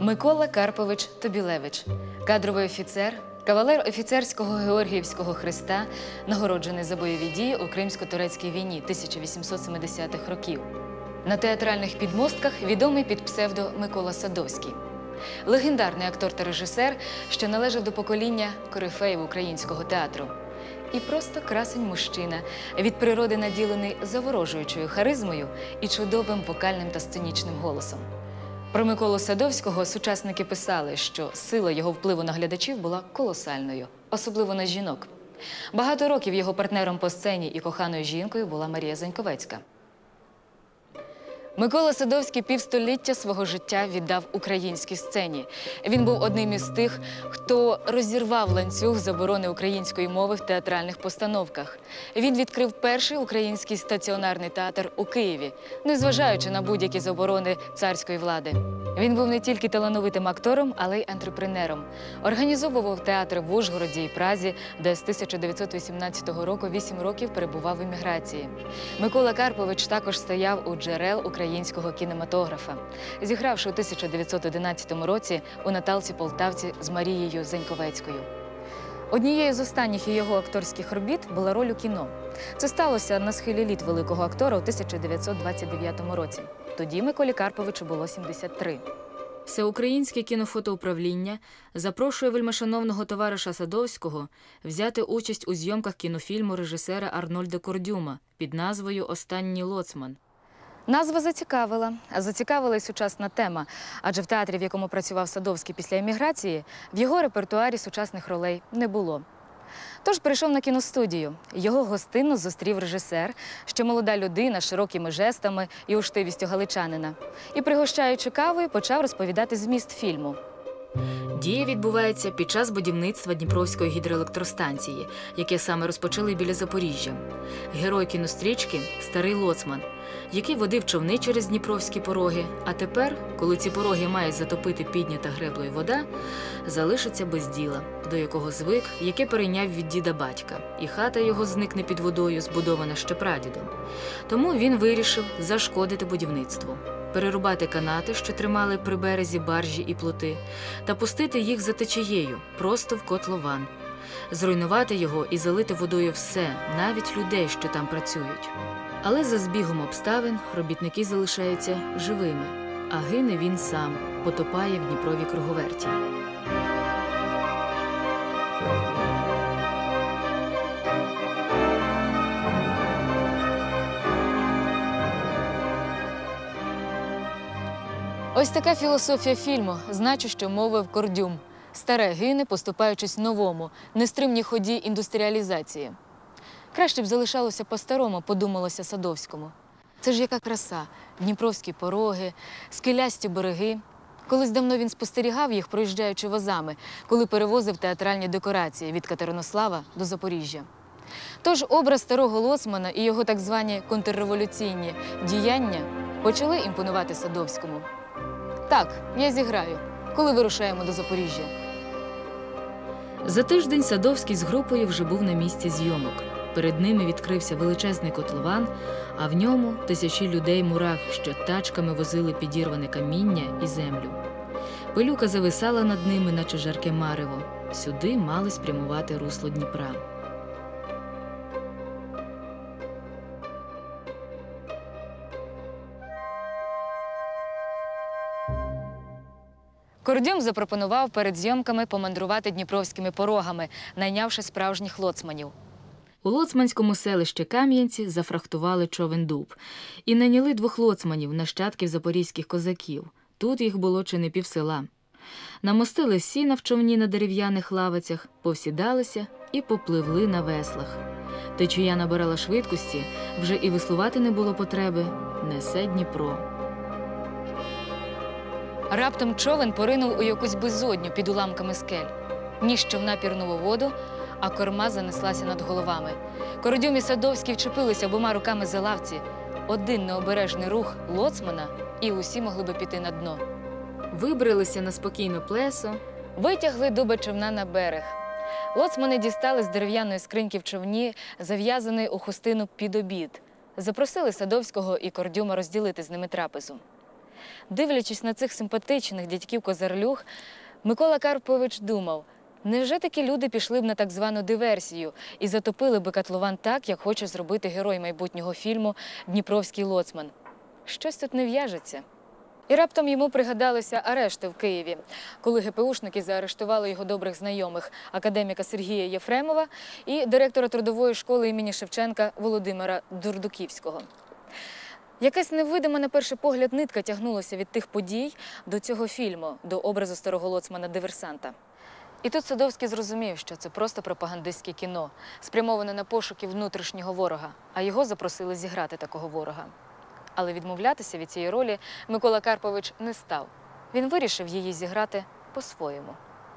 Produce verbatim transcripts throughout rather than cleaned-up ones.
Микола Карпович Тобілевич, кадровий офіцер, кавалер офіцерського Георгіївського хреста, нагороджений за бойові дії у Кримсько-турецькій війні тисяча вісімсот сімдесятих років. На театральних підмостках відомий під псевдо Микола Садовський. Легендарний актор та режисер, що належав до покоління корифеїв українського театру. І просто красень-мужчина, від природи наділений заворожуючою харизмою і чудовим вокальним та сценічним голосом. Про Миколу Садовського сучасники писали, що сила його впливу на глядачів була колосальною, особливо на жінок. Багато років його партнером по сцені і коханою жінкою була Марія Заньковецька. Микола Садовський півстоліття свого життя віддав українській сцені. Він був одним із тих, хто розірвав ланцюг заборони української мови в театральних постановках. Він відкрив перший український стаціонарний театр у Києві, незважаючи на будь-які заборони царської влади. Він був не тільки талановитим актором, але й антрепренером. Організовував театри в Ужгороді і Празі, де з тисяча дев'ятсот вісімнадцятого року вісім років перебував в еміграції. Микола Карпович також стояв у джерел українського кінематографа, зігравши у тисяча дев'ятсот одинадцятому році у «Наталці-Полтавці» з Марією Заньковецькою. Однією з останніх його акторських робіт була роль у кіно. Це сталося на схилі літ великого актора у тисяча дев'ятсот двадцять дев'ятому році. Тоді Миколі Карповичу було сімдесят три. Всеукраїнське кінофотоуправління запрошує вельмишановного товариша Садовського взяти участь у зйомках кінофільму режисера Арнольда Кордюма під назвою «Останній лоцман». Назва зацікавила, а зацікавила й сучасна тема, адже в театрі, в якому працював Садовський після еміграції, в його репертуарі сучасних ролей не було. Тож прийшов на кіностудію. Його гостинно зустрів режисер, що молода людина з широкими жестами і уштивістю галичанина. І, пригощаючи кавою, почав розповідати зміст фільму. Дія відбувається під час будівництва Дніпровської гідроелектростанції, яке саме розпочали біля Запоріжжя. Герой кінострічки – старий лоцман, який водив човни через Дніпровські пороги, а тепер, коли ці пороги має затопити піднята греблою вода, залишиться без діла, до якого звик, яке перейняв від діда батька, і хата його зникне під водою, збудована ще прадідом. Тому він вирішив зашкодити будівництву, перерубати канати, що тримали при березі баржі і плоти, та пустити їх за течією, просто в котлован. Зруйнувати його і залити водою все, навіть людей, що там працюють. Але за збігом обставин робітники залишаються живими, а гине він сам, потопає в Дніпровій круговерті. Ось така філософія фільму, значущо мовив Кордюм. Старе гине, поступаючись новому, нестримній ході індустріалізації. Краще б залишалося по-старому, подумалося Садовському. Це ж яка краса, дніпровські пороги, скелясті береги. Колись давно він спостерігав їх, проїжджаючи возами, коли перевозив театральні декорації від Катеринослава до Запоріжжя. Тож образ старого лоцмана і його так звані контрреволюційні діяння почали імпонувати Садовському. Так, я зіграю, коли вирушаємо до Запоріжжя. За тиждень Садовський з групою вже був на місці зйомок. Перед ними відкрився величезний котлован, а в ньому тисячі людей-мурах, що тачками возили підірване каміння і землю. Пилюка зависала над ними, наче жарке марево. Сюди мали спрямувати русло Дніпра. Кордюм запропонував перед зйомками помандрувати дніпровськими порогами, найнявши справжніх лоцманів. У лоцманському селищі Кам'янці зафрахтували човен «Дуб» і найняли двох лоцманів, нащадків запорізьких козаків. Тут їх було чи не півсела. Намостили сіна в човні на дерев'яних лавицях, повсідалися і попливли на веслах. Течія набирала швидкості, вже і веслувати не було потреби. Несе Дніпро. Раптом човен поринув у якусь безодню під уламками скель. Ніж човна пірнув у воду, а корма занеслася над головами. Кордюм і Садовський вчепилися обома руками за лавці. Один необережний рух лоцмана, і усі могли би піти на дно. Вибралися на спокійне плесо, витягли дуба човна на берег. Лоцмани дістали з дерев'яної скриньки в човні, зав'язаний у хустину під обід. Запросили Садовського і Кордюма розділити з ними трапезу. Дивлячись на цих симпатичних дядьків-козарлюг, Микола Карпович думав, невже такі люди пішли б на так звану диверсію і затопили би котлован так, як хоче зробити герой майбутнього фільму «Дніпровський лоцман». Щось тут не в'яжеться. І раптом йому пригадалися арешти в Києві, коли ГПУшники заарештували його добрих знайомих – академіка Сергія Єфремова і директора трудової школи імені Шевченка Володимира Дурдуківського. Якась невидима на перший погляд нитка тягнулася від тих подій до цього фільму, до образу старого лоцмана-диверсанта. І тут Садовський зрозумів, що це просто пропагандистське кіно, спрямоване на пошуки внутрішнього ворога, а його запросили зіграти такого ворога. Але відмовлятися від цієї ролі Микола Карпович не став. Він вирішив її зіграти по-своєму.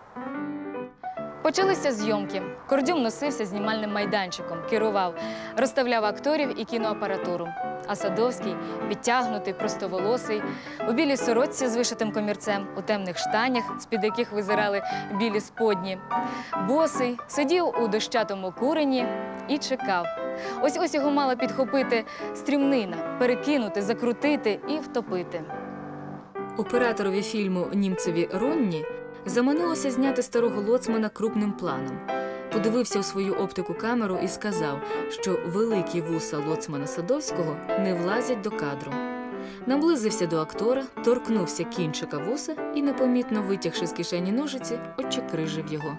Почалися зйомки. Кордюм носився знімальним майданчиком, керував, розставляв акторів і кіноапаратуру. А Садовський, підтягнутий, простоволосий, у білій сорочці з вишитим комірцем, у темних штанях, з-під яких визирали білі сподні, босий, сидів у дощатому курені і чекав. Ось-ось його мала підхопити стрімнина, перекинути, закрутити і втопити. Операторові фільму німцеві Ронні заманилося зняти старого лоцмана крупним планом. Подивився у свою оптику камеру і сказав, що великі вуса лоцмана Садовського не влазять до кадру. Наблизився до актора, торкнувся кінчика вуса і, непомітно витягши з кишені ножиці, очекрижив його.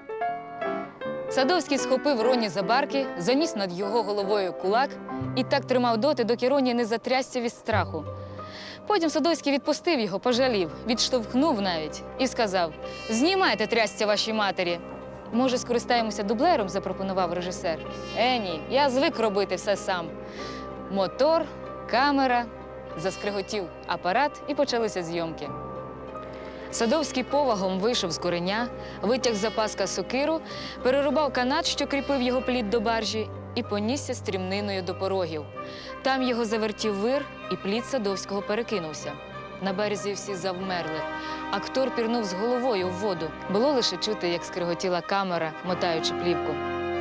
Садовський схопив Ронні за барки, заніс над його головою кулак і так тримав доти, доки Ронні не затрясся від страху. Потім Садовський відпустив його, пожалів, відштовхнув навіть і сказав: «Знімайте, трясця вашій матері!» «Може, скористаємося дублером?» – запропонував режисер. «Е, ні, я звик робити все сам». Мотор, камера, заскриготів апарат і почалися зйомки. Садовський повагом вийшов з кореня, витяг з паска сокиру, перерубав канат, що кріпив його плід до баржі, і понісся стрімниною до порогів. Там його завертів вир, і плід Садовського перекинувся. На березі всі завмерли. Актор пірнув з головою в воду. Було лише чути, як скриготіла камера, мотаючи плівку.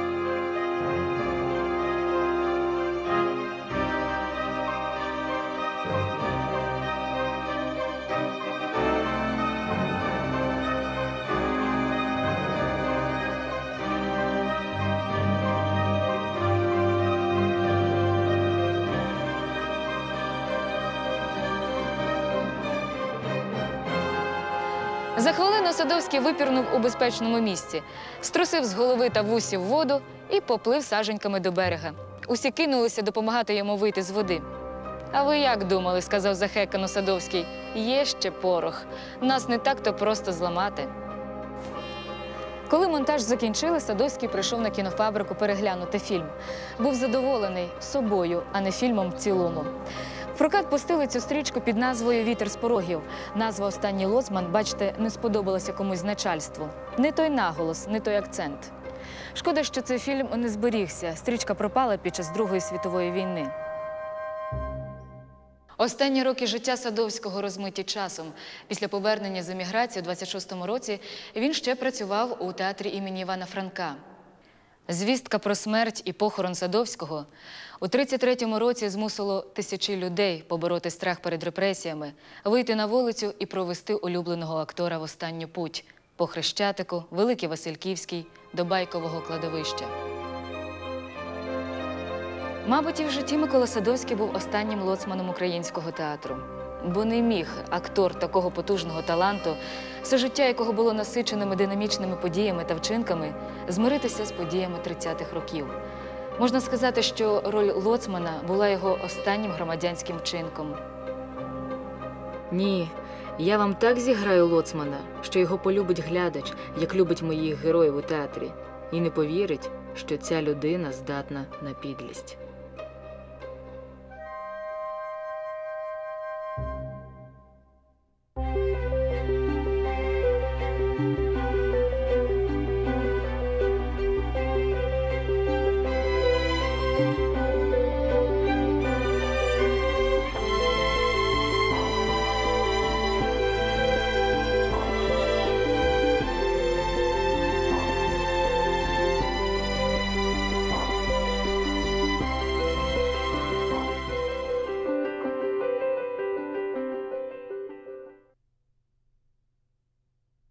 За хвилину Садовський випірнув у безпечному місці, струсив з голови та вусів воду і поплив саженьками до берега. Усі кинулися допомагати йому вийти з води. «А ви як думали?» – сказав захекано Садовський. «Є ще порох. Нас не так-то просто зламати». Коли монтаж закінчили, Садовський прийшов на кінофабрику переглянути фільм. Був задоволений собою, а не фільмом в цілому. В прокат пустили цю стрічку під назвою «Вітер з порогів». Назва «Останній лоцман», бачите, не сподобалася комусь з начальству. Не той наголос, не той акцент. Шкода, що цей фільм не зберігся. Стрічка пропала під час Другої світової війни. Останні роки життя Садовського розмиті часом. Після повернення з еміграції у двадцять шостому році він ще працював у театрі імені Івана Франка. Звістка про смерть і похорон Садовського у тридцять третьому році змусило тисячі людей побороти страх перед репресіями, вийти на вулицю і провести улюбленого актора в останню путь – по Хрещатику, Великий Васильківський, до Байкового кладовища. Мабуть, і в житті Микола Садовський був останнім лоцманом українського театру. Бо не міг актор такого потужного таланту, все життя якого було насиченими динамічними подіями та вчинками, змиритися з подіями тридцятих років. Можна сказати, що роль лоцмана була його останнім громадянським вчинком. Ні, я вам так зіграю лоцмана, що його полюбить глядач, як любить моїх героїв у театрі, і не повірить, що ця людина здатна на підлість.